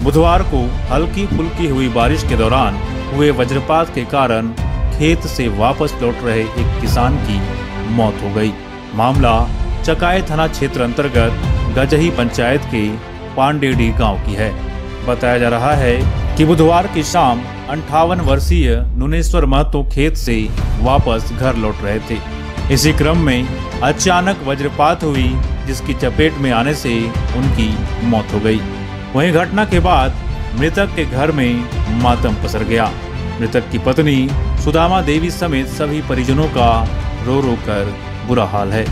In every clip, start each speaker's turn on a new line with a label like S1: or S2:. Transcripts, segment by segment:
S1: बुधवार को हल्की फुल्की हुई बारिश के दौरान हुए वज्रपात के कारण खेत से वापस लौट रहे एक किसान की मौत हो गई। मामला चकाई थाना क्षेत्र अंतर्गत गजही पंचायत के पांडेडी गांव की है। बताया जा रहा है कि बुधवार की शाम 58 वर्षीय नुनेश्वर महतो खेत से वापस घर लौट रहे थे। इसी क्रम में अचानक वज्रपात हुई, जिसकी चपेट में आने से उनकी मौत हो गई। वहीं घटना के बाद मृतक के घर में मातम पसर गया। मृतक की पत्नी सुदामा देवी समेत सभी परिजनों का रो रो कर बुरा हाल है।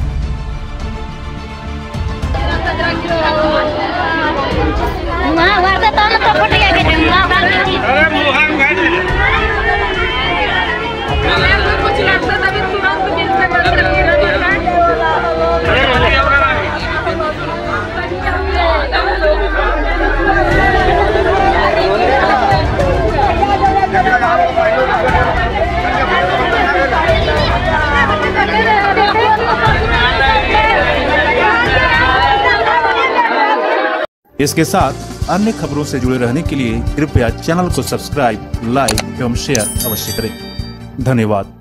S1: इसके साथ अन्य खबरों से जुड़े रहने के लिए कृपया चैनल को सब्सक्राइब, लाइक एवं शेयर अवश्य करें। धन्यवाद।